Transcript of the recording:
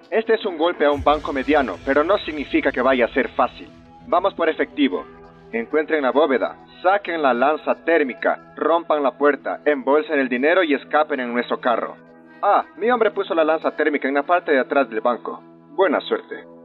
Este es un golpe a un banco mediano, pero no significa que vaya a ser fácil. Vamos por efectivo. Encuentren la bóveda, saquen la lanza térmica, rompan la puerta, embolsen el dinero y escapen en nuestro carro. Ah, mi hombre puso la lanza térmica en la parte de atrás del banco. Buena suerte.